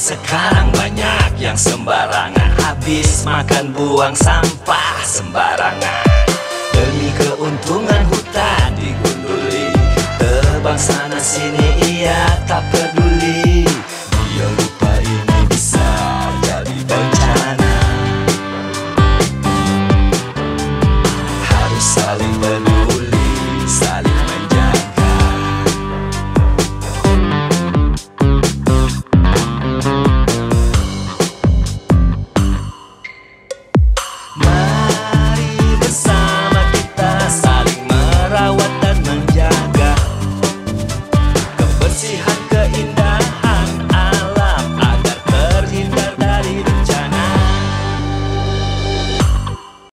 Sekarang banyak yang sembarangan, habis makan buang sampah sembarangan. Demi keuntungan hutan digunduli, tebang sana sini ia tak peduli.